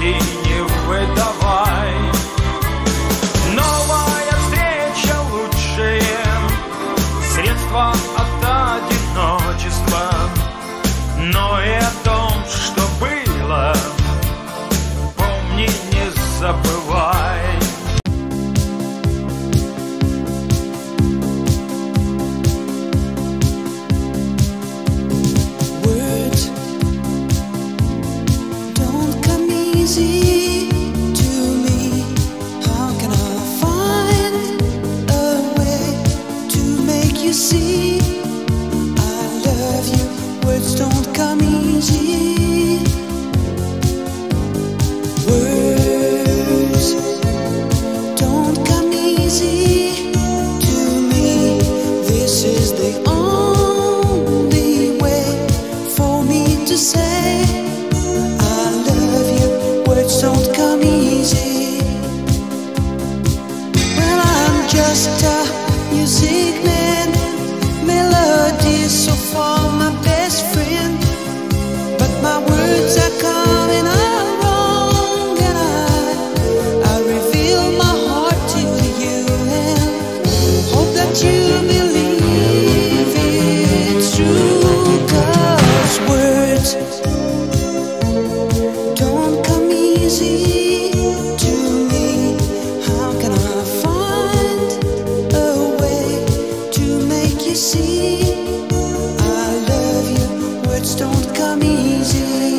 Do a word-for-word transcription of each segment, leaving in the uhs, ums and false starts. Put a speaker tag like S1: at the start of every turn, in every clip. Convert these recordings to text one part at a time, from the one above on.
S1: и не выдавай. Новая встреча — лучшее средство от одиночества. Но и о том, что было, помни, не забывай.
S2: Just a music man, melodies so far my best friend, but my words are coming out wrong, and I, I reveal my heart to you and hope that you believe it's true. 'Cause words don't come easy to me. How can I find see? I love you, words don't come easy.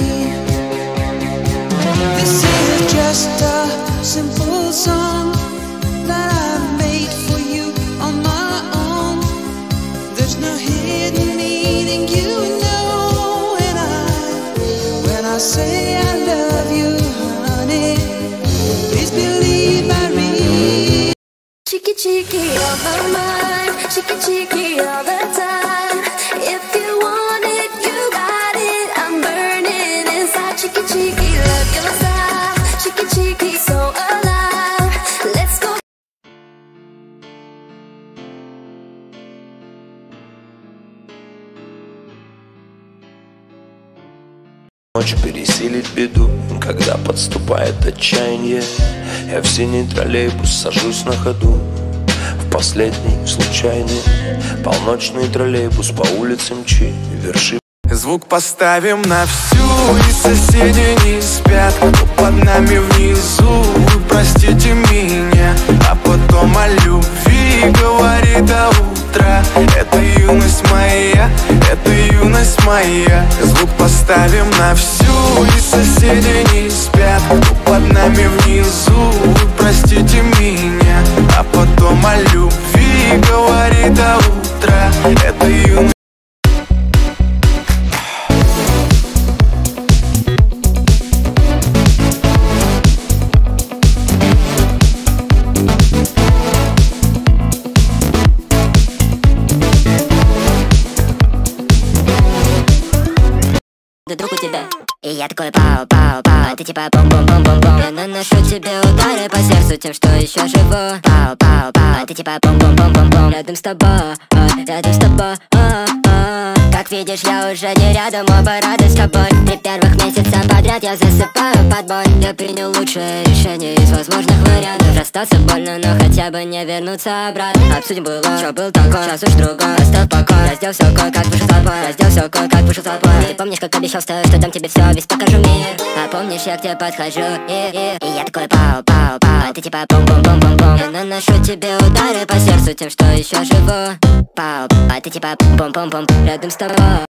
S2: This is just a simple song that I made for you on my own. There's no hidden meaning, you know. And I, when I say I love you, honey, please believe I read.
S3: Cheeky, cheeky on my mind, cheeky, cheeky all the time. If you want it, you got it. I'm burning inside. Cheeky, cheeky, love your style. Cheeky, cheeky, so alive. Let's go.
S4: Ночь пересилить беду, когда подступает отчаяние. Я в синий троллейбус сажусь на ходу, в последний случайный полночный троллейбус по улице мчи, верши.
S5: Звук поставим на всю, и соседи не спят, кто под нами внизу. Вы простите меня, а потом о любви говорит до утра. Это юность моя, это юность моя. Звук поставим на всю, и соседи не спят, кто под нами внизу. Вы простите меня, а потом о любви говорит до утра. Это юность.
S6: Друг у тебя. И я такой пау-пау-пау, ты типа бум-бум-бум-бум-бум. Я наношу тебе удары по сердцу тем, что еще живу. Пау-пау-пау, ты типа бум-бум-бум-бум-бум. Рядом с тобой, рядом с тобой. Как видишь, я уже не рядом, оба рады с тобой. Три первых месяца подряд я засыпаю под боль. Я принял лучшее решение из возможных вариантов. Расстаться больно, но хотя бы не вернуться обратно. Обсудим было, что был такой, сейчас уж другой. Оставь покой, раздел все кое-как, вышел толпой. Раздел все кое-как, вышел толпой. Ты помнишь, как обещал, что дам тебе все, весь покажу мир. А помнишь, я к тебе подхожу, и, и, и я такой пау-пау-пау, а ты типа бум-бум-бум-бум-бум. Я наношу тебе удары по сердцу тем, что еще живу. Пау, а ты типа бум-бум-бум, рядом с тобой.